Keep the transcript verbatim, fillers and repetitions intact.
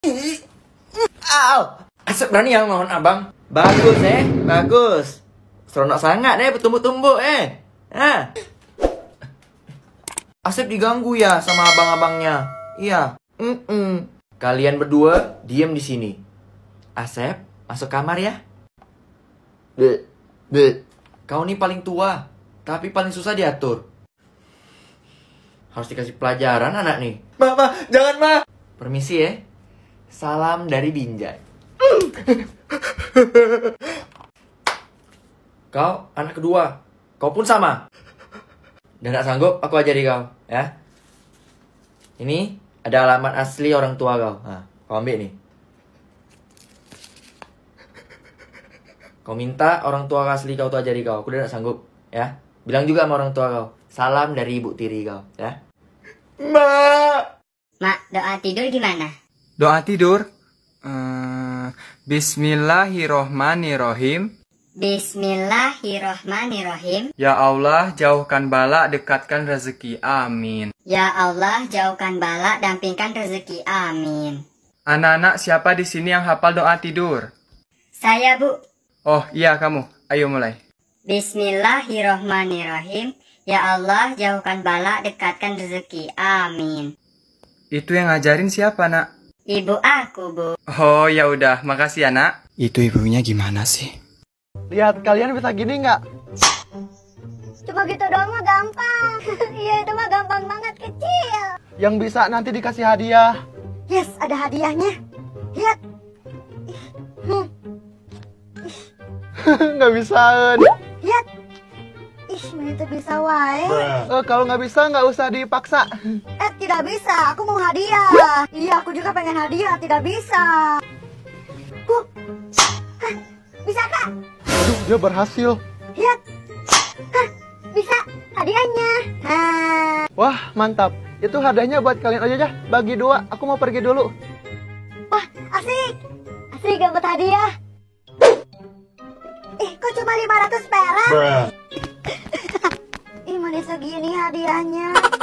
Au! Asep berani yang mohon abang. Bagus eh, bagus. Seronok sangat deh bertumbuk-tumbuk eh. Hah? Asep diganggu ya sama abang-abangnya. Iya. Mm -mm. Kalian berdua diam di sini. Asep, masuk kamar ya. Be, be. Kau nih paling tua, tapi paling susah diatur. Harus dikasih pelajaran anak nih. Ma, ma, jangan ma. Permisi ya. Salam dari Binjai. Kau anak kedua. Kau pun sama. Dan gak sanggup, aku ajari kau ya. Ini ada alamat asli orang tua kau. Nah, kau ambil nih. Kau minta orang tua asli kau tuh ajari kau. Aku udah gak sanggup ya. Bilang juga sama orang tua kau. Salam dari ibu tiri kau ya. Ma. Mak, doa tidur gimana? Doa tidur? Uh, Bismillahirrohmanirrohim. Bismillahirrohmanirrohim. Ya Allah, jauhkan bala, dekatkan rezeki. Amin. Ya Allah, jauhkan bala, dampingkan rezeki. Amin. Anak-anak, siapa di sini yang hafal doa tidur? Saya, Bu. Oh, iya kamu. Ayo mulai. Bismillahirrohmanirrohim. Ya Allah, jauhkan bala, dekatkan rezeki. Amin. Itu yang ngajarin siapa, Nak? Ibu aku, Bu. Oh, ya udah. Makasih ya, Nak. Itu ibunya gimana sih? Lihat, kalian bisa gini nggak? Cuma gitu doang mah gampang. Iya, itu mah gampang banget, kecil. Yang bisa nanti dikasih hadiah. Yes, ada hadiahnya. Lihat. Hmm. Nggak bisa. Lihat. Ih, mana itu bisa wae. Eh, kalau nggak bisa, nggak usah dipaksa. Eh, tidak bisa. Aku mau hadiah. Iya, aku juga pengen hadiah. Tidak bisa. Huh. Hah, bisa, Kak? Aduh, dia berhasil. Lihat. Hah, bisa. Hadiahnya. Nah. Wah, mantap. Itu hadiahnya buat kalian aja ya. Bagi dua. Aku mau pergi dulu. Wah, asik. Asik dapat hadiah. Ih, kok cuma lima ratus perak? Ih, mana segini hadiahnya.